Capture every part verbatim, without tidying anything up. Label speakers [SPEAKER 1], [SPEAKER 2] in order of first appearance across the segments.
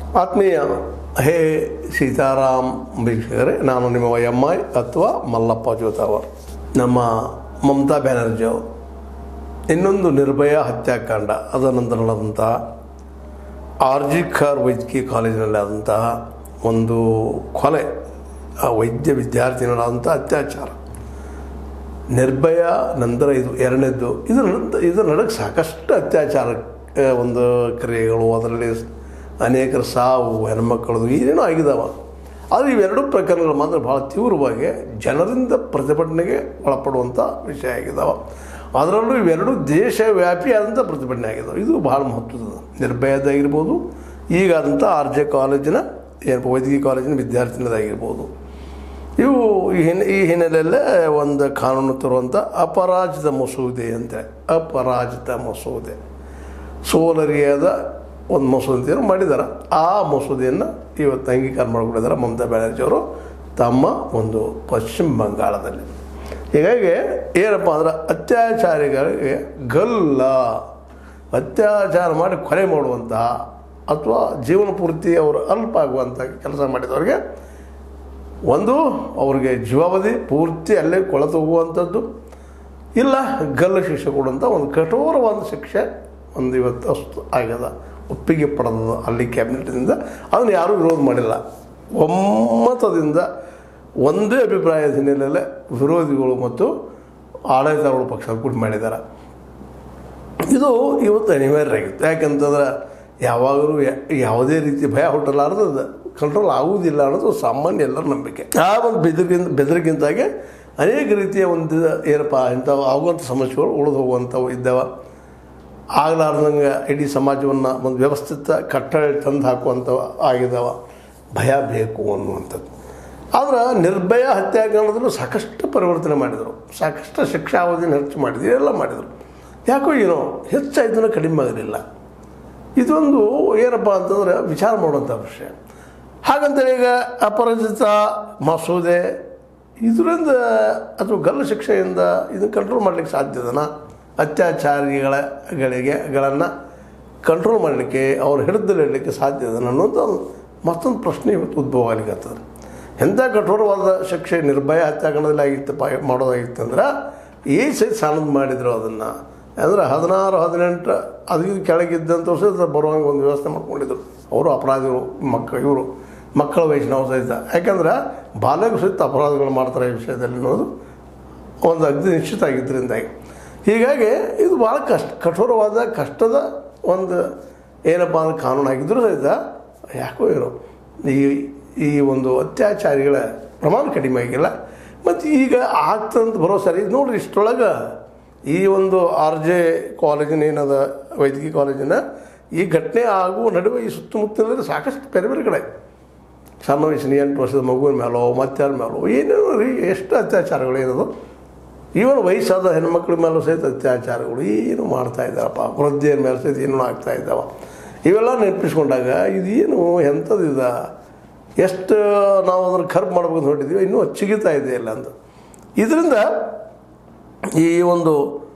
[SPEAKER 1] ಆತ್ಮೀಯ ಹೇ ಸೀತಾರಾಮ್ ವೀಕ್ಷಕರೇ, ನಾನು ನಿಮ್ಮ ವೈ ಎಮ್ ಐ ಅಥವಾ ಮಲ್ಲಪ್ಪ ಜೋತಾವರ್. ನಮ್ಮ ಮಮತಾ ಬ್ಯಾನರ್ಜಿ ಅವರು ಇನ್ನೊಂದು ನಿರ್ಭಯ ಹತ್ಯಾಕಾಂಡ, ಅದರ ನಂತರ ನಡೆದಂತಹ ಆರ್ ಜಿ ಕರ್ ವೈದ್ಯಕೀಯ ಕಾಲೇಜಿನಲ್ಲಿ ಆದಂತಹ ಒಂದು ಕೊಲೆ, ಆ ವೈದ್ಯ ವಿದ್ಯಾರ್ಥಿಗಳಾದಂಥ ಅತ್ಯಾಚಾರ, ನಿರ್ಭಯ ನಂತರ ಇದು ಎರಡನೇದ್ದು. ಇದರ ನಂತರ ಇದರ ನಡುವೆ ಸಾಕಷ್ಟು ಅತ್ಯಾಚಾರ ಒಂದು ಕ್ರಿಯೆಗಳು, ಅದರಲ್ಲಿ ಅನೇಕರ ಸಾವು, ಹೆಣ್ಮಕ್ಕಳದು ಏನೇನೋ ಆಗಿದ್ದಾವೆ. ಆದರೆ ಇವೆರಡು ಪ್ರಕರಣಗಳು ಮಾತ್ರ ಭಾಳ ತೀವ್ರವಾಗಿ ಜನರಿಂದ ಪ್ರತಿಭಟನೆಗೆ ಒಳಪಡುವಂಥ ವಿಷಯ ಆಗಿದ್ದಾವೆ. ಅದರಲ್ಲೂ ಇವೆರಡು ದೇಶವ್ಯಾಪಿಯಾದಂಥ ಪ್ರತಿಭಟನೆ ಆಗಿದ್ದಾವೆ. ಇದು ಭಾಳ ಮಹತ್ವದ, ನಿರ್ಭಯದಾಗಿರ್ಬೋದು, ಈಗಾದಂಥ ಆರ್ ಜೆ ಕಾಲೇಜಿನ ಏನು ವೈದ್ಯಕೀಯ ಕಾಲೇಜಿನ ವಿದ್ಯಾರ್ಥಿನದಾಗಿರ್ಬೋದು. ಇವು ಈ ಹಿನ್ನೆ ಈ ಹಿನ್ನೆಲೆಯಲ್ಲೇ ಒಂದು ಕಾನೂನು ತರುವಂಥ ಅಪರಾಜಿತ ಮಸೂದೆ ಅಂತೇಳಿ, ಅಪರಾಜಿತ ಮಸೂದೆ ಸೋಲರಿಯಾದ ಒಂದು ಮಸೂದೆಯನ್ನು ಮಾಡಿದ್ದಾರೆ. ಆ ಮಸೂದೆಯನ್ನು ಇವತ್ತು ಅಂಗೀಕಾರ ಮಾಡಿಕೊಂಡಿದ್ದಾರೆ ಮಮತಾ ಬ್ಯಾನರ್ಜಿ ಅವರು ತಮ್ಮ ಒಂದು ಪಶ್ಚಿಮ ಬಂಗಾಳದಲ್ಲಿ. ಹೀಗಾಗಿ ಏನಪ್ಪ ಅಂದ್ರೆ ಅತ್ಯಾಚಾರಿಗಳಿಗೆ ಗಲ್ಲ, ಅತ್ಯಾಚಾರ ಮಾಡಿ ಕೊಲೆ ಮಾಡುವಂತಹ ಅಥವಾ ಜೀವನ ಪೂರ್ತಿ ಅವರು ಅಲ್ಪ ಆಗುವಂಥ ಕೆಲಸ ಮಾಡಿದವ್ರಿಗೆ ಒಂದು ಅವ್ರಿಗೆ ಜೀವಾವಧಿ ಪೂರ್ತಿ ಅಲ್ಲೇ ಕೊಳೆತು ಹೋಗುವಂಥದ್ದು, ಇಲ್ಲ ಗಲ್ಲು ಶಿಕ್ಷೆ ಕೊಡುವಂಥ ಒಂದು ಕಠೋರವಾದ ಶಿಕ್ಷೆ ಒಂದು ಇವತ್ತು ಅಷ್ಟು ಆಗ್ಯದ, ಒಪ್ಪಿಗೆ ಪಡೆದ ಅಲ್ಲಿ ಕ್ಯಾಬಿನೆಟ್ನಿಂದ. ಅದನ್ನು ಯಾರೂ ವಿರೋಧ ಮಾಡಿಲ್ಲ, ಒಮ್ಮತದಿಂದ ಒಂದೇ ಅಭಿಪ್ರಾಯದ ಹಿನ್ನೆಲೆಯಲ್ಲೇ ವಿರೋಧಿಗಳು ಮತ್ತು ಆಡಳಿತಾರೂಢ ಪಕ್ಷ ಕೂಡಿ ಮಾಡಿದ್ದಾರೆ. ಇದು ಇವತ್ತು ಅನಿವಾರ್ಯ ಆಗಿತ್ತು. ಯಾಕಂತಂದ್ರೆ ಯಾವಾಗಲೂ ಯಾವುದೇ ರೀತಿ ಭಯ ಹುಟ್ಟಲಾರ್ದು ಕಂಟ್ರೋಲ್ ಆಗುವುದಿಲ್ಲ ಅನ್ನೋದು ಸಾಮಾನ್ಯ ಎಲ್ಲರ ನಂಬಿಕೆ. ಆ ಒಂದು ಬೆದರಿಗಿಂತ ಬೆದರಿಗಿಂತಾಗೆ ಅನೇಕ ರೀತಿಯ ಒಂದು ಏನಪ್ಪ ಇಂಥವು ಆಗುವಂಥ ಸಮಸ್ಯೆಗಳು ಉಳಿದು ಹೋಗುವಂಥವು ಇದ್ದಾವೆ. ಆಗಲಾರ್ದಂಗೆ ಇಡೀ ಸಮಾಜವನ್ನು ಒಂದು ವ್ಯವಸ್ಥಿತ ಕಟ್ಟಳೆ ತಂದು ಹಾಕುವಂಥವು ಆಗಿದ್ದಾವೆ. ಭಯ ಬೇಕು ಅನ್ನುವಂಥದ್ದು. ಆದ್ರೆ ನಿರ್ಭಯ ಹತ್ಯಾಕಾಂಡದಲ್ಲೂ ಸಾಕಷ್ಟು ಪರಿವರ್ತನೆ ಮಾಡಿದರು, ಸಾಕಷ್ಟು ಶಿಕ್ಷಾವಧಿನ ಹೆಚ್ಚು ಮಾಡಿದ್ರು, ಎಲ್ಲ ಮಾಡಿದರು. ಯಾಕೋ ಏನೋ ಹೆಚ್ಚಾಯ್ತು, ಕಡಿಮೆ ಆಗಲಿಲ್ಲ. ಇದೊಂದು ಏನಪ್ಪ ಅಂತಂದರೆ ವಿಚಾರ ಮಾಡುವಂಥ ವಿಷಯ. ಹಾಗಂತೇಳಿ ಈಗ ಅಪರಾಜಿತ ಮಸೂದೆ ಇದರಿಂದ ಅಥವಾ ಗಲ್ಲು ಶಿಕ್ಷೆಯಿಂದ ಇದನ್ನು ಕಂಟ್ರೋಲ್ ಮಾಡಲಿಕ್ಕೆ ಸಾಧ್ಯದನ? ಅತ್ಯಾಚಾರಿಗಳ ಗಳಿಗೆ ಗಳನ್ನು ಕಂಟ್ರೋಲ್ ಮಾಡಲಿಕ್ಕೆ, ಅವ್ರು ಹಿಡಿದಲ್ಲಿ ಇಡಲಿಕ್ಕೆ ಸಾಧ್ಯದನ ಅನ್ನೋದು ಮತ್ತೊಂದು ಪ್ರಶ್ನೆ ಇವತ್ತು ಉದ್ಭವ ಆಗ್ಲಿಕ್ಕತ್ತದ. ಎಂಥ ಕಠೋರವಾದ ಶಿಕ್ಷೆ ನಿರ್ಭಯ ಹತ್ಯಾಕಾಂಡದಲ್ಲಿ ಆಗಿತ್ತಪ್ಪ ಮಾಡೋದಾಗಿತ್ತು ಅಂದ್ರೆ ಈ ಸಹಿತ ಸಣ್ಣದು ಮಾಡಿದರು. ಅದನ್ನು ಅಂದರೆ ಹದಿನಾರು ಹದಿನೆಂಟು ಅದಕ್ಕಿಂತ ಕೆಳಗಿದ್ದಂಥ ಸಹಿತ ಬರುವಂಗೆ ಒಂದು ವ್ಯವಸ್ಥೆ ಮಾಡ್ಕೊಂಡಿದ್ರು. ಅವರು ಅಪರಾಧಿಗಳು, ಮಕ್ಕಳು, ಇವರು ಮಕ್ಕಳ ವಯಸ್ಸಿನವ್ರು ಸಹಿತ. ಯಾಕಂದ್ರೆ ಬಾಲ್ಯಗೂ ಸಹಿತ ಅಪರಾಧಗಳು ಮಾಡ್ತಾರೆ ಈ ವಿಷಯದಲ್ಲಿ ಅನ್ನೋದು ಒಂದು ಅಗ್ನಿ ನಿಶ್ಚಿತ ಆಗಿದ್ದರಿಂದಾಗಿ. ಹೀಗಾಗಿ ಇದು ಭಾಳ ಕಷ್ಟ ಕಠೋರವಾದ ಕಷ್ಟದ ಒಂದು ಏನಪ್ಪ ಅಂದ್ರೆ ಕಾನೂನು ಆಗಿದ್ದರೂ ಸಹಿತ ಯಾಕೋ ಏನೋ ಈ ಈ ಒಂದು ಅತ್ಯಾಚಾರಿಗಳ ಪ್ರಮಾಣ ಕಡಿಮೆ ಆಗಿಲ್ಲ. ಮತ್ತು ಈಗ ಆಗ್ತಂತ ಬರೋ ಸರಿ ನೋಡ್ರಿ, ಇಷ್ಟರೊಳಗೆ ಈ ಒಂದು ಆರ್ ಜೆ ಕಾಲೇಜಿನ ಏನದ ವೈದ್ಯಕೀಯ ಕಾಲೇಜಿನ ಈ ಘಟನೆ ಆಗುವ ನಡುವೆ ಈ ಸುತ್ತಮುತ್ತಲಿನಲ್ಲಿ ಸಾಕಷ್ಟು ಬೇರೆ ಬೇರೆ ಕಡೆ ಸಣ್ಣ ವಯಸ್ಸಿನ ಎಂಟು ವರ್ಷದ ಮಗುವಿನ ಮೇಲೋ ಮತ್ತಾರ ಮೇಲೋ ಏನೇನೋ ರೀ ಎಷ್ಟು ಅತ್ಯಾಚಾರಗಳು ಏನದು. ಈವನ್ ವಯಸ್ಸಾದ ಹೆಣ್ಮಕ್ಳ ಮೇಲೂ ಸಹಿತ ಅತ್ಯಾಚಾರಗಳು ಏನು ಮಾಡ್ತಾ ಇದ್ದಾರಪ್ಪ, ವೃದ್ಧೆಯ ಮೇಲೆ ಸಹಿತ ಏನೂ ಆಗ್ತಾ ಇದ್ದಾವೆ. ಇವೆಲ್ಲ ನೆನಪಿಸ್ಕೊಂಡಾಗ ಇದೇನು ಎಂಥದ್ದು ಇದ, ಎಷ್ಟು ನಾವು ಅದನ್ನು ಖರ್ಬ್ ಮಾಡ್ಬೇಕು ಹೊಟ್ಟಿದ್ದೀವಿ, ಇನ್ನೂ ಚಿಗಿತಾ ಇದೆ ಇಲ್ಲ ಅಂತ. ಇದರಿಂದ ಈ ಒಂದು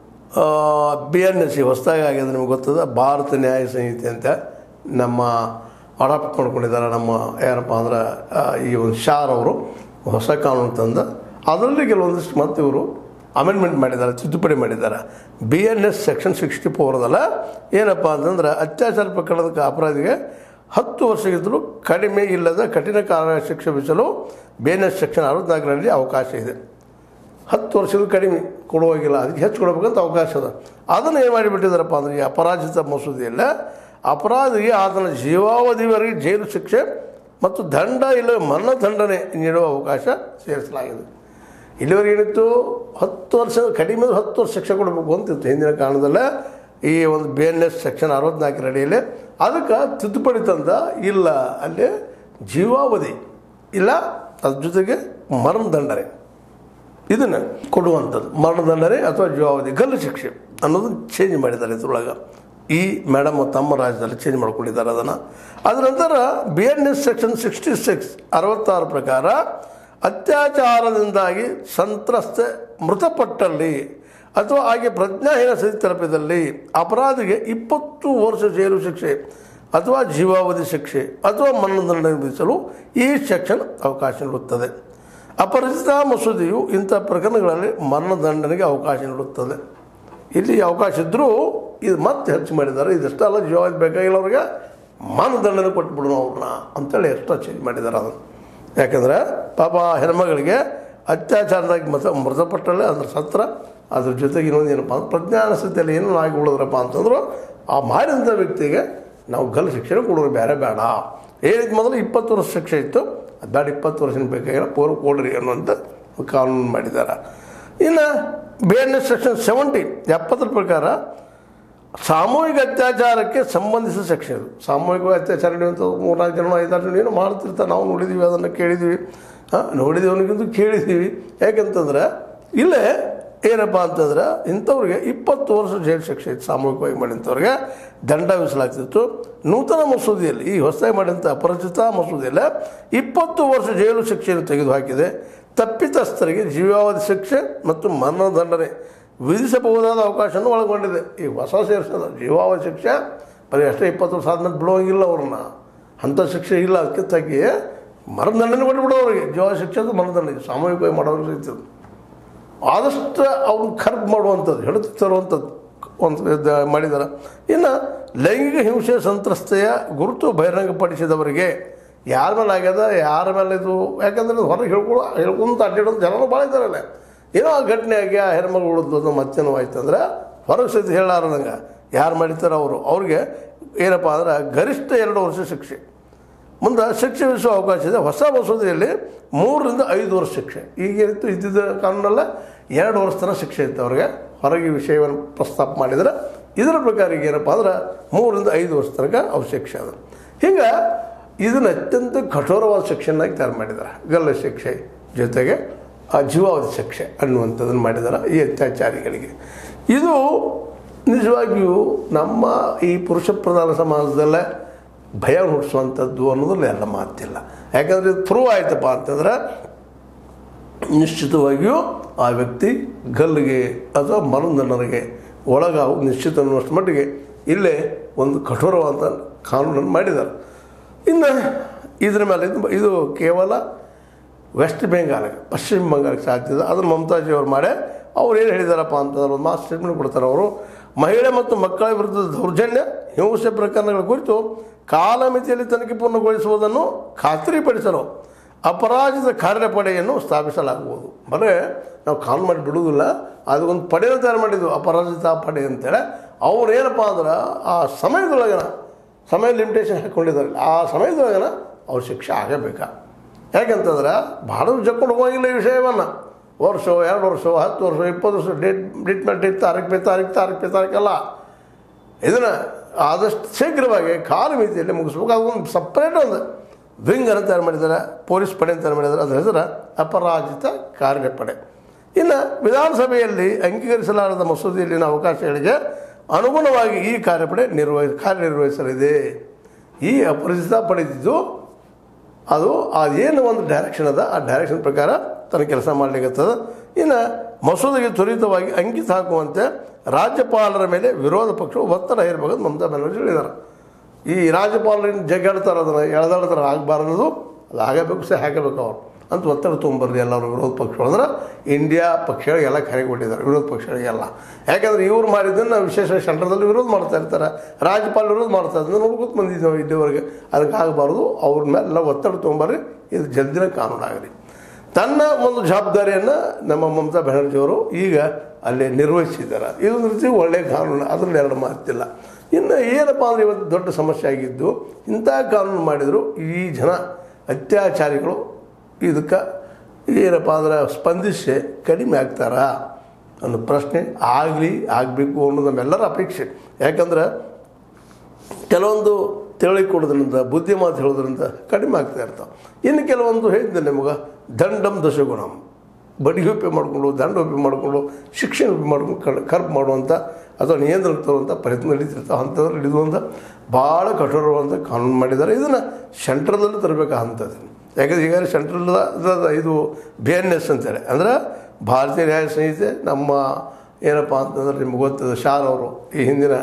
[SPEAKER 1] ಬಿ ಎನ್ ಎಸ್ ಸಿ ಹೊಸದಾಗಿ ಆಗಿದೆ, ನಿಮ್ಗೆ ಗೊತ್ತದ, ಭಾರತ ನ್ಯಾಯ ಸಂಹಿತೆ ಅಂತ ನಮ್ಮ ಅಡಾಪ್ಟ್ ಮಾಡ್ಕೊಂಡಿದ್ದಾರೆ. ನಮ್ಮ ಏನಪ್ಪ ಅಂದ್ರೆ ಈ ಒಂದು ಶಾರ್ ಅವರು ಹೊಸ ಕಾನೂನು ತಂದ ಅದರಲ್ಲಿ ಕೆಲವೊಂದಿಷ್ಟು ಮತ್ತು ಇವರು ಅಮೆಂಡ್ಮೆಂಟ್ ಮಾಡಿದ್ದಾರೆ, ತಿದ್ದುಪಡಿ ಮಾಡಿದ್ದಾರೆ. B N S section sixty ಫೋರ್ದಲ್ಲ ಏನಪ್ಪ ಅಂತಂದ್ರೆ ಅತ್ಯಾಚಾರ ಪ್ರಕರಣದ ಅಪರಾಧಿಗೆ ಹತ್ತು ವರ್ಷಕ್ಕಿಂತಲೂ ಕಡಿಮೆ ಇಲ್ಲದ ಕಠಿಣ ಕಾನೂನು ಶಿಕ್ಷೆ ವಿಧಿಸಲು ಬಿ ಎನ್ ಎಸ್ ಸೆಕ್ಷನ್ ಅರವತ್ನಾಲ್ಕರಲ್ಲಿ ಅವಕಾಶ ಇದೆ. ಹತ್ತು ವರ್ಷದ ಕಡಿಮೆ ಕೊಡುವಾಗಿಲ್ಲ, ಅದಕ್ಕೆ ಹೆಚ್ಚು ಕೊಡಬೇಕಂತ ಅವಕಾಶ ಅದ. ಅದನ್ನು ಏನು ಮಾಡಿಬಿಟ್ಟಿದ್ದಾರಪ್ಪ ಅಂದರೆ ಈ ಅಪರಾಜಿತ ಮಸೂದೆಯಲ್ಲ ಅಪರಾಧಿಗೆ ಆತನ ಜೀವಾವಧಿವರೆಗೆ ಜೈಲು ಶಿಕ್ಷೆ ಮತ್ತು ದಂಡ ಇಲ್ಲ ಮರಣದಂಡನೆ ನೀಡುವ ಅವಕಾಶ ಸೇರಿಸಲಾಗಿದೆ. ಇಲ್ಲಿವರೆಗೆ ಏನಿತ್ತು, ಹತ್ತು ವರ್ಷ ಕಡಿಮೆ ಹತ್ತು ವರ್ಷ ಶಿಕ್ಷೆ ಕೊಡಬೇಕು ಅಂತಿತ್ತು ಹಿಂದಿನ ಕಾರಣದಲ್ಲೇ ಈ ಒಂದು ಬಿ ಎನ್ ಎಸ್ ಸೆಕ್ಷನ್ ಅರವತ್ನಾಲ್ಕರ ಅಡಿಯಲ್ಲಿ. ಅದಕ್ಕೆ ತಿದ್ದುಪಡಿ ತಂದ, ಇಲ್ಲ ಅಲ್ಲಿ ಜೀವಾವಧಿ ಇಲ್ಲ, ಅದ್ರ ಜೊತೆಗೆ ಮರಣದಂಡನೆ ಇದನ್ನು ಕೊಡುವಂಥದ್ದು, ಮರಣದಂಡನೆ ಅಥವಾ ಜೀವಾವಧಿ ಗಲ್ಲು ಶಿಕ್ಷೆ ಅನ್ನೋದನ್ನು ಚೇಂಜ್ ಮಾಡಿದ್ದಾರೆ. ಇದ್ರೊಳಗೆ ಈ ಮೇಡಮ್ ತಮ್ಮ ರಾಜ್ಯದಲ್ಲಿ ಚೇಂಜ್ ಮಾಡ್ಕೊಂಡಿದ್ದಾರೆ ಅದನ್ನು. ಅದರ ನಂತರ B N S section sixty six ಅರವತ್ತಾರು ಪ್ರಕಾರ ಅತ್ಯಾಚಾರದಿಂದಾಗಿ ಸಂತ್ರಸ್ತ ಮೃತಪಟ್ಟಲ್ಲಿ ಅಥವಾ ಹಾಗೆ ಪ್ರಜ್ಞಾಹೀನ ಸ್ಥಿತಿ ತಲುಪಿದಲ್ಲಿ ಅಪರಾಧಿಗೆ ಇಪ್ಪತ್ತು ವರ್ಷ ಜೈಲು ಶಿಕ್ಷೆ ಅಥವಾ ಜೀವಾವಧಿ ಶಿಕ್ಷೆ ಅಥವಾ ಮರಣದಂಡನೆ ವಿಧಿಸಲು ಈ ಸೆಕ್ಷನ್ ಅವಕಾಶ ನೀಡುತ್ತದೆ. ಅಪರಿಚಿತ ಮಸೂದೆಯು ಇಂಥ ಪ್ರಕರಣಗಳಲ್ಲಿ ಮರಣದಂಡನೆಗೆ ಅವಕಾಶ ನೀಡುತ್ತದೆ. ಇಲ್ಲಿ ಅವಕಾಶ ಇದ್ದರೂ ಇದು ಮತ್ತೆ ಹೆಚ್ಚು ಮಾಡಿದ್ದಾರೆ. ಇದಷ್ಟೆಲ್ಲ ಜೀವಾವಧಿ ಬೇಕಾಗಿಲ್ಲ ಅವ್ರಿಗೆ, ಮರಣದಂಡನೆ ಕೊಟ್ಬಿಡೋಣ ಅವ್ರನ್ನ ಅಂತೇಳಿ ಎಷ್ಟೋ ಚೇಂಜ್ ಮಾಡಿದ್ದಾರೆ ಅದನ್ನು. ಯಾಕಂದರೆ ಪಾಪ ಹೆಣ್ಮಗಳಿಗೆ ಅತ್ಯಾಚಾರದಾಗಿ ಮತ ಮೃತಪಟ್ಟಲ್ಲೇ ಅದ್ರ ಸತ್ರ, ಅದ್ರ ಜೊತೆಗೆ ಇನ್ನೊಂದು ಏನಪ್ಪ ಅಂದ್ರೆ ಪ್ರಜ್ಞಾನ ಸ್ಥಿತಿಯಲ್ಲಿ ಏನು ಆಗಿ ಉಳಿದ್ರಪ್ಪ ಅಂತಂದ್ರು ಆ ಮಾಡಿದಂಥ ವ್ಯಕ್ತಿಗೆ ನಾವು ಗಲ್ಲು ಶಿಕ್ಷೆ ಕೊಡೋರು ಬೇರೆ ಬೇಡ. ಏನಿತ್ತು ಮೊದಲು ಇಪ್ಪತ್ತು ವರ್ಷ ಶಿಕ್ಷೆ ಇತ್ತು, ಅದು ಬೇಡ, ಇಪ್ಪತ್ತು ವರ್ಷದ ಬೇಕಾಗಿಲ್ಲ, ಪೂರ್ವ ಕೊಡ್ರಿ ಅನ್ನುವಂಥ ಕಾನೂನು ಮಾಡಿದ್ದಾರೆ. ಇನ್ನು B N S section seventeen ಎಪ್ಪತ್ತರ ಪ್ರಕಾರ ಸಾಮೂಹಿಕ ಅತ್ಯಾಚಾರಕ್ಕೆ ಸಂಬಂಧಿಸಿದ ಸೆಕ್ಷನ್ ಇದು. ಸಾಮೂಹಿಕ ಅತ್ಯಾಚಾರ ನಡೆಯುವಂಥ ಮೂರ್ನಾಲ್ಕು ಜನ ಐದಾರು ಜನ ಏನೋ ಮಾಡ್ತಿರ್ತಾರೆ, ನಾವು ನೋಡಿದ್ದೀವಿ, ಅದನ್ನು ಕೇಳಿದ್ದೀವಿ, ಹಾಂ ನೋಡಿದ್ದೀವಿ ಅವನಿಗಿಂತ ಕೇಳಿದ್ದೀವಿ. ಯಾಕೆಂತಂದ್ರೆ ಇಲ್ಲೇ ಏನಪ್ಪ ಅಂತಂದ್ರೆ ಇಂಥವ್ರಿಗೆ ಇಪ್ಪತ್ತು ವರ್ಷ ಜೈಲು ಶಿಕ್ಷೆ ಇತ್ತು. ಸಾಮೂಹಿಕವಾಗಿ ಮಾಡಿದಂಥವ್ರಿಗೆ ದಂಡ ವಿಧಿಸಲಾಗ್ತಿತ್ತು. ನೂತನ ಮಸೂದೆಯಲ್ಲಿ, ಈ ಹೊಸದಾಗಿ ಮಾಡಿದಂಥ ಅಪರಿಚಿತ ಮಸೂದೆಯಲ್ಲಿ ಇಪ್ಪತ್ತು ವರ್ಷ ಜೈಲು ಶಿಕ್ಷೆಯನ್ನು ತೆಗೆದುಹಾಕಿದೆ. ತಪ್ಪಿತಸ್ಥರಿಗೆ ಜೀವಾವಧಿ ಶಿಕ್ಷೆ ಮತ್ತು ಮರಣದಂಡನೆ ವಿಧಿಸಬಹುದಾದ ಅವಕಾಶವನ್ನು ಒಳಗೊಂಡಿದೆ. ಈ ಹೊಸ ಸೇರಿಸೋದು ಜೀವಾವಧಿ ಶಿಕ್ಷೆ ಬರೀ ಅಷ್ಟೇ ಇಪ್ಪತ್ತು ವರ್ಷ ಆದ್ಮೇಲೆ ಬಿಡೋಂಗಿಲ್ಲ ಅವ್ರನ್ನ, ಅಂಥ ಶಿಕ್ಷೆ ಇಲ್ಲ. ಅದಕ್ಕೆ ತಗ್ಗಿ ಮರಣದಂಡನೆ ಕೊಟ್ಟುಬಿಡೋ ಅವ್ರಿಗೆ. ಜೀವಾವಧಿ ಶಿಕ್ಷೆ ಅದು ಮರಣದಂಡನೆ ಸಾಮೂಹಿಕವಾಗಿ ಮಾಡೋರು ಸಿಗ್ತದೆ. ಆದಷ್ಟು ಅವ್ರನ್ನ ಖರ್ಬ್ ಮಾಡುವಂಥದ್ದು, ಹಿಡಿದು ತರುವಂಥದ್ದು ಒಂದು ಮಾಡಿದ್ದಾರೆ. ಇನ್ನು ಲೈಂಗಿಕ ಹಿಂಸೆ ಸಂತ್ರಸ್ತೆಯ ಗುರುತು ಬಹಿರಂಗಪಡಿಸಿದವರಿಗೆ ಯಾರ ಮೇಲೆ ಆಗ್ಯದ, ಯಾರ ಮೇಲೆ ಇದು, ಯಾಕಂದರೆ ಹೊರಗೆ ಹೇಳ್ಕೊಳ್ಳೋ ಹೇಳ್ಕೊಂತ ಅಡ್ಡಾಡೋದು ಜನರು ಭಾಳ ಇದ್ದಾರಲ್ಲ. ಏನೋ ಆ ಘಟನೆ ಆಗಿ ಆ ಹೆಣ್ಮಗಳು ಉಳಿದು ಮತ್ತೇನೋ ಆಯ್ತು ಅಂದ್ರೆ ಹೊರಗೆ ಸಹಿತ ಹೇಳಾರ್ದಂಗೆ ಯಾರು ಮಾಡಿರ್ತಾರೋ ಅವರು ಅವ್ರಿಗೆ ಏನಪ್ಪ ಅಂದ್ರೆ ಗರಿಷ್ಠ ಎರಡು ವರ್ಷ ಶಿಕ್ಷೆ, ಮುಂದೆ ಶಿಕ್ಷೆ ವಿಧಿಸುವ ಅವಕಾಶ ಇದೆ. ಹೊಸ ಮಸೂದೆಯಲ್ಲಿ ಮೂರರಿಂದ ಐದು ವರ್ಷ ಶಿಕ್ಷೆ. ಈಗೇನಿತ್ತು ಇದ್ದಿದ್ದ ಕಾನೂನಲ್ಲ, ಎರಡು ವರ್ಷ ತನಕ ಶಿಕ್ಷೆ ಇತ್ತು ಅವ್ರಿಗೆ. ಹೊರಗೆ ವಿಷಯವನ್ನು ಪ್ರಸ್ತಾಪ ಮಾಡಿದರೆ ಇದರ ಪ್ರಕಾರ ಈಗ ಏನಪ್ಪ ಅಂದ್ರೆ ಮೂರರಿಂದ ಐದು ವರ್ಷ ತನಕ ಅವ್ರ ಶಿಕ್ಷೆ ಅದು. ಹಿಂಗೆ ಇದನ್ನು ಅತ್ಯಂತ ಕಠೋರವಾದ ಶಿಕ್ಷೆನಾಗಿ ತಯಾರು ಮಾಡಿದ್ದಾರೆ. ಗಲ್ಲು ಶಿಕ್ಷೆ ಜೊತೆಗೆ ಆ ಜೀವಾವಧಿ ಶಿಕ್ಷೆ ಅನ್ನುವಂಥದ್ದನ್ನು ಮಾಡಿದ್ದಾರೆ ಈ ಅತ್ಯಾಚಾರಿಗಳಿಗೆ. ಇದು ನಿಜವಾಗಿಯೂ ನಮ್ಮ ಈ ಪುರುಷ ಪ್ರಧಾನ ಸಮಾಜದಲ್ಲೇ ಭಯ ಹುಟ್ಟಿಸುವಂಥದ್ದು ಅನ್ನೋದ್ರಲ್ಲಿ ಎಲ್ಲ ಮಾತಿಲ್ಲ. ಯಾಕಂದರೆ ಇದು ಪ್ರೂವ್ ಆಯ್ತಪ್ಪ ಅಂತಂದ್ರೆ ನಿಶ್ಚಿತವಾಗಿಯೂ ಆ ವ್ಯಕ್ತಿ ಗಲ್ಲಿಗೆ ಅಥವಾ ಮರಣದಂಡನೆಗೆ ಒಳಗಾವು ನಿಶ್ಚಿತ ಅನ್ನುವಷ್ಟು ಮಟ್ಟಿಗೆ ಇಲ್ಲೇ ಒಂದು ಕಠೋರವಾದ ಕಾನೂನನ್ನು ಮಾಡಿದ್ದಾರೆ. ಇನ್ನು ಇದರ ಮೇಲೆ ಇದು ಕೇವಲ ವೆಸ್ಟ್ ಬೆಂಗಾಲ್ಗೆ, ಪಶ್ಚಿಮ ಬಂಗಾಳಕ್ಕೆ ಸಾಧ್ಯತೆ. ಅದನ್ನು ಮಮತಾಜಿ ಅವ್ರು ಮಾಡಿ ಅವ್ರು ಏನು ಹೇಳಿದಾರಪ್ಪ ಅಂತಂದ್ರೆ ಒಂದು ಮಾಸ್ ಸ್ಟೇಟ್ಮೆಂಟ್ ಕೊಡ್ತಾರೆ ಅವರು. ಮಹಿಳೆ ಮತ್ತು ಮಕ್ಕಳ ವಿರುದ್ಧದ ದೌರ್ಜನ್ಯ ಹಿಂಸೆ ಪ್ರಕರಣಗಳ ಕುರಿತು ಕಾಲಮಿತಿಯಲ್ಲಿ ತನಿಖೆ ಪೂರ್ಣಗೊಳಿಸುವುದನ್ನು ಖಾತ್ರಿಪಡಿಸಲು ಅಪರಾಜಿತ ಕಾರ್ಯಪಡೆಯನ್ನು ಸ್ಥಾಪಿಸಲಾಗುವುದು. ಬರೀ ನಾವು ಕಾನೂನು ಮಾಡಿ ಬಿಡುವುದಿಲ್ಲ, ಅದಕ್ಕೊಂದು ಪಡೆಯನ್ನು ತಯಾರು ಮಾಡಿದ್ವು, ಅಪರಾಜಿತ ಪಡೆ ಅಂತೇಳಿ. ಅವ್ರು ಏನಪ್ಪ ಅಂದ್ರೆ ಆ ಸಮಯದೊಳಗನ ಸಮಯ ಲಿಮಿಟೇಷನ್ ಹಾಕ್ಕೊಂಡಿದ್ದಾರೆ. ಆ ಸಮಯದೊಳಗನ ಅವ್ರ ಶಿಕ್ಷೆ ಆಗಬೇಕಾ. ಯಾಕೆಂತಂದ್ರೆ ಭಾಳ ಜಕ್ಕೊಂಡು ಹೋಗಿಲ್ಲ ಈ ವಿಷಯವನ್ನು. ವರ್ಷ ಎರಡು ವರ್ಷ ಹತ್ತು ವರ್ಷ ಇಪ್ಪತ್ತು ವರ್ಷ ಡೇಟ್ ಡೇಟ್ ಮೇಲೆ ಡೇಟ್ ತಾರೀಕು ಪೇ ತಾರೀಕು ತಾರೀಕು ಪೇ ತಾರೀಕಲ್ಲ. ಇದನ್ನು ಆದಷ್ಟು ಶೀಘ್ರವಾಗಿ ಕಾಲಮಿತಿಯಲ್ಲಿ ಮುಗಿಸ್ಬೇಕು. ಅದೊಂದು ಸಪ್ರೇಟ್ ಒಂದು ವಿಂಗನ್ನು ತಯಾರು ಮಾಡಿದ್ದಾರೆ, ಪೊಲೀಸ್ ಪಡೆ ತಯಾರು ಮಾಡಿದ್ದಾರೆ. ಅದರ ಹೆಸರು ಅಪರಾಜಿತ ಕಾರ್ಯಪಡೆ. ಇನ್ನು ವಿಧಾನಸಭೆಯಲ್ಲಿ ಅಂಗೀಕರಿಸಲಾರದ ಮಸೂದೆಯಲ್ಲಿನ ಅವಕಾಶಗಳಿಗೆ ಅನುಗುಣವಾಗಿ ಈ ಕಾರ್ಯಪಡೆ ನಿರ್ವಹಿ ಕಾರ್ಯನಿರ್ವಹಿಸಲಿದೆ. ಈ ಅಪರಿಚಿತ ಪಡೆದಿದ್ದು ಅದು ಅದೇನು ಒಂದು ಡೈರೆಕ್ಷನ್ ಅದ, ಆ ಡೈರೆಕ್ಷನ್ ಪ್ರಕಾರ ತನ್ನ ಕೆಲಸ ಮಾಡಲಿಕ್ಕತ್ತದ. ಇನ್ನು ಮಸೂದೆಗೆ ತ್ವರಿತವಾಗಿ ಅಂಕಿತ ಹಾಕುವಂತೆ ರಾಜ್ಯಪಾಲರ ಮೇಲೆ ವಿರೋಧ ಪಕ್ಷವು ಒತ್ತಡ ಹೇರಬೇಕು ಮಮತಾ ಬ್ಯಾನರ್ಜಿ ಹೇಳಿದ್ದಾರೆ. ಈ ರಾಜ್ಯಪಾಲರಿನ ಜಗ್ಗಾಡ್ತಾರೆ, ಅದನ್ನು ಎಳೆದಾಡ್ತಾರೆ, ಆಗಬಾರ್ದು, ಅದು ಆಗಬೇಕು ಸಹ ಹಾಕಬೇಕು ಅವರು ಅಂತ ಒತ್ತಡ ತೊಗೊಂಬರ್ರಿ ಎಲ್ಲರೂ ವಿರೋಧ ಪಕ್ಷಗಳು. ಅಂದ್ರೆ ಇಂಡಿಯಾ ಪಕ್ಷಗಳಿಗೆಲ್ಲ ಕರೆ ಕೊಟ್ಟಿದ್ದಾರೆ, ವಿರೋಧ ಪಕ್ಷಗಳಿಗೆಲ್ಲ. ಯಾಕಂದರೆ ಇವ್ರು ಮಾಡಿದ್ದನ್ನು ವಿಶೇಷ ಸೆಂಟ್ರದಲ್ಲಿ ವಿರೋಧ ಮಾಡ್ತಾ ಇರ್ತಾರೆ, ರಾಜ್ಯಪಾಲ ವಿರೋಧ ಮಾಡ್ತಾ ಇದ್ದಾರೆ. ನೋಡ್ಕೊತ ಬಂದಿದ್ದೀವಿ ನಾವು ಇಲ್ಲಿವರೆಗೆ. ಅದಕ್ಕೆ ಆಗಬಾರ್ದು, ಅವ್ರ ಮೇಲೆಲ್ಲ ಒತ್ತಡ ತೊಗೊಂಬರ್ರಿ, ಇದು ಜಲ್ದಿನ ಕಾನೂನು ಆಗಲಿ. ತನ್ನ ಒಂದು ಜವಾಬ್ದಾರಿಯನ್ನು ನಮ್ಮ ಮಮತಾ ಬ್ಯಾನರ್ಜಿಯವರು ಈಗ ಅಲ್ಲಿ ನಿರ್ವಹಿಸಿದ್ದಾರೆ. ಇದೊಂದು ರೀತಿ ಒಳ್ಳೆಯ ಕಾನೂನು, ಅದರಲ್ಲಿ ಎರಡು ಮಾತಿಲ್ಲ. ಇನ್ನು ಏನಪ್ಪ ಅಂದರೆ ಇವತ್ತು ದೊಡ್ಡ ಸಮಸ್ಯೆ ಆಗಿದ್ದು, ಇಂಥ ಕಾನೂನು ಮಾಡಿದರು ಈ ಜನ ಅತ್ಯಾಚಾರಿಗಳು ಇದಕ್ಕೆ ಏನಪ್ಪ ಅಂದ್ರೆ ಸ್ಪಂದಿಸಿ ಕಡಿಮೆ ಆಗ್ತಾರಾ ಅನ್ನೋ ಪ್ರಶ್ನೆ ಆಗಲಿ, ಆಗಬೇಕು ಅನ್ನೋದು ನಮ್ಮೆಲ್ಲರ ಅಪೇಕ್ಷೆ. ಯಾಕಂದ್ರೆ ಕೆಲವೊಂದು ತಿಳಿ ಕೊಡೋದ್ರಿಂದ, ಬುದ್ಧಿ ಮಾತು ಹೇಳೋದ್ರಿಂದ ಕಡಿಮೆ ಆಗ್ತಾ ಇರ್ತಾವೆ. ಇನ್ನು ಕೆಲವೊಂದು ಹೇಳಿದ್ದೆ ನಿಮಗೆ, ದಂಡಂ ದಶಗುಣಂ, ಬಡಿಗೆ ಉಪಯೋಗ ಮಾಡಿಕೊಂಡು, ದಂಡ ಉಪಯೋಗ ಮಾಡಿಕೊಂಡು, ಶಿಕ್ಷಣ ಉಪಯೋಗ ಮಾಡ್ಕೊಂಡು ಕರ್ಪ್ ಮಾಡುವಂಥ ಅಥವಾ ನಿಯಂತ್ರಣ ತರುವಂಥ ಪ್ರಯತ್ನ ನಡೀತಿರ್ತಾವೆ. ಅಂಥದ್ರಲ್ಲಿ ಹಿಡಿದುವಂಥ ಭಾಳ ಕಠೋರವಾದಂಥ ಕಾನೂನು ಮಾಡಿದ್ದಾರೆ. ಇದನ್ನು ಸೆಂಟ್ರಲಲ್ಲಿ ತರಬೇಕಾದಂಥದ್ದು. ಯಾಕಂದರೆ ಈಗಾಗಲೇ ಸೆಂಟ್ರಲ್ ಇದು ಬಿ ಎನ್ ಎಸ್ ಅಂತೇಳಿ, ಅಂದರೆ ಭಾರತೀಯ ನ್ಯಾಯ ಸಂಹಿತೆ. ನಮ್ಮ ಏನಪ್ಪ ಅಂತಂದ್ರೆ ನಿಮ್ಗೆ ಗೊತ್ತದ ಶಾರ್ ಅವರು ಈ ಹಿಂದಿನ